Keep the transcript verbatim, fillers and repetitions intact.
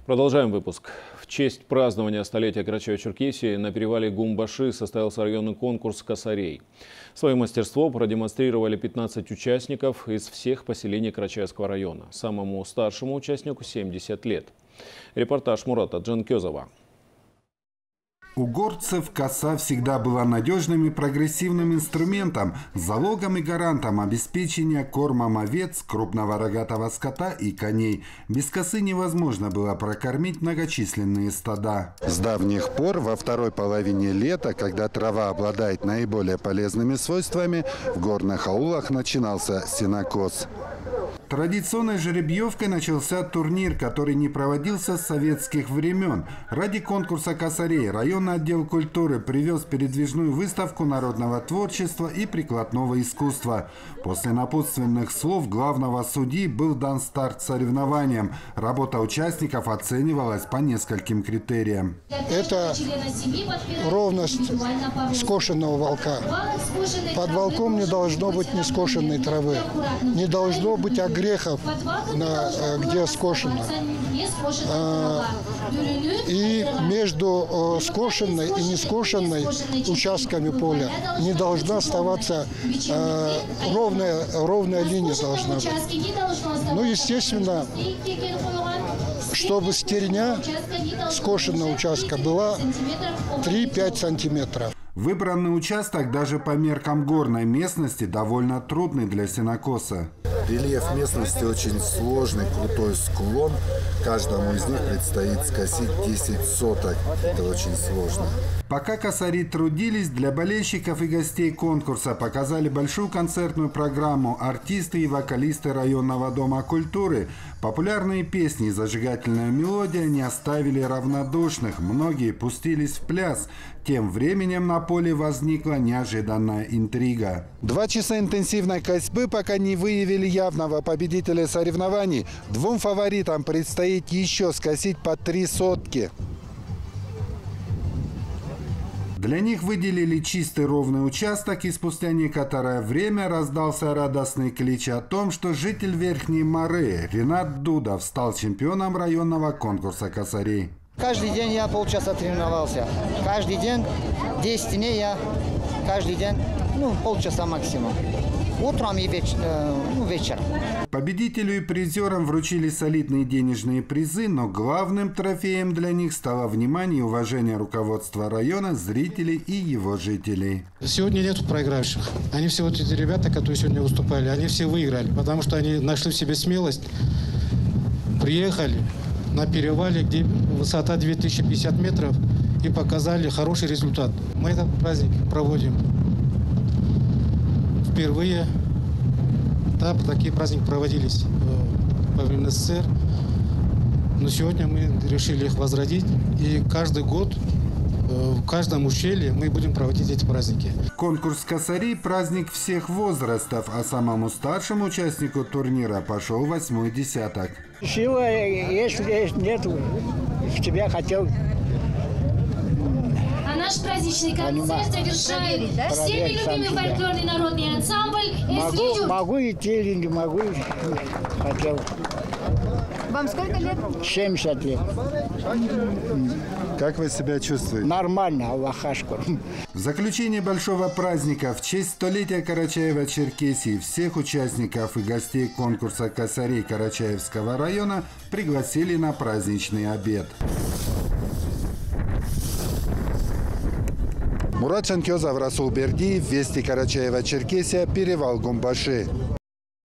Продолжаем выпуск. В честь празднования столетия Карачаево-Черкесии на перевале Гумбаши состоялся районный конкурс косарей. Свое мастерство продемонстрировали пятнадцать участников из всех поселений Карачаевского района. Самому старшему участнику семьдесят лет. Репортаж Мурата Джанкезова. У горцев коса всегда была надежным и прогрессивным инструментом, залогом и гарантом обеспечения кормом овец, крупного рогатого скота и коней. Без косы невозможно было прокормить многочисленные стада. С давних пор, во второй половине лета, когда трава обладает наиболее полезными свойствами, в горных аулах начинался сенокос. Традиционной жеребьевкой начался турнир, который не проводился с советских времен. Ради конкурса косарей районный отдел культуры привез передвижную выставку народного творчества и прикладного искусства. После напутственных слов главного судьи был дан старт соревнованиям. Работа участников оценивалась по нескольким критериям. Это ровность скошенного волка. Под волком не должно быть нескошенной травы. Не должно быть огрехов, на, где скошено. И между скошенной и нескошенной участками поля не должна оставаться ровная, ровная линия должна быть. Ну, естественно, чтобы стерня скошенного участка была три-пять сантиметров. Выбранный участок даже по меркам горной местности довольно трудный для сенокоса. Рельеф местности очень сложный, крутой склон. Каждому из них предстоит скосить десять соток. Это очень сложно. Пока косари трудились, для болельщиков и гостей конкурса показали большую концертную программу артисты и вокалисты районного дома культуры. Популярные песни и зажигательная мелодия не оставили равнодушных. Многие пустились в пляс. Тем временем на поле возникла неожиданная интрига. Два часа интенсивной косьбы пока не выявили явного победителя соревнований. Двум фаворитам предстоит еще скосить по три сотки. Для них выделили чистый ровный участок, и спустя некоторое время раздался радостный клич о том, что житель Верхней Мары Ренат Дудов стал чемпионом районного конкурса косарей. Каждый день я полчаса тренировался. Каждый день, десять дней я, каждый день, ну, полчаса максимум. Утром и веч, э, ну, вечером. Победителю и призерам вручили солидные денежные призы, но главным трофеем для них стало внимание и уважение руководства района, зрителей и его жителей. Сегодня нет проигравших. Они все вот эти ребята, которые сегодня выступали, они все выиграли, потому что они нашли в себе смелость, приехали на перевале, где высота две тысячи пятьдесят метров, и показали хороший результат. Мы этот праздник проводим впервые. Да, такие праздники проводились во время СССР. Но сегодня мы решили их возродить. И каждый год в каждом ущелье мы будем проводить эти праздники. Конкурс косарей – праздник всех возрастов, а самому старшему участнику турнира пошел восьмой десяток. Сила, если нет, в тебя хотел. А наш праздничный концерт завершает всеми любимый фольклорный народный ансамбль. Могу, могу идти или не могу, хотел. Вам сколько лет? семьдесят лет. Как вы себя чувствуете? Нормально, Аллаха шкур. В заключение большого праздника в честь столетия Карачаева-Черкесии всех участников и гостей конкурса косарей Карачаевского района пригласили на праздничный обед. Мурат Джанкезов, Расул Бердиев, Вести Карачаево-Черкесия, перевал Гумбаши.